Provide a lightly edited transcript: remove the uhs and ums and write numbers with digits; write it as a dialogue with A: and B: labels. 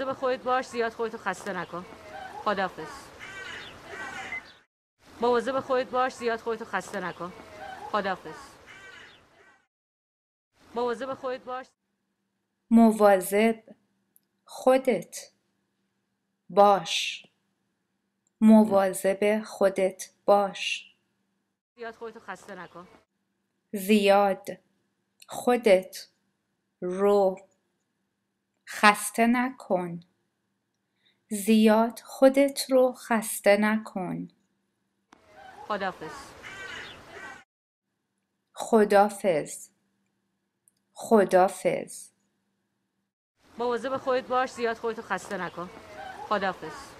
A: مواظب خودت باش، زیاد خودتو خسته نکن. خداحافظ. مواظب خودت باش، زیاد خودتو خسته نکن. خداحافظ. مواظب خودت باش.
B: مواظب خودت باش. مواظب خودت باش.
A: زیاد خودتو خسته نکن.
B: زیاد خودت رو خسته نکن. زیاد خودت رو خسته نکن.
A: خداحافظ.
B: خداحافظ. خداحافظ.
A: مواظب خودت باش، زیاد خودتو خسته نکن. خداحافظ.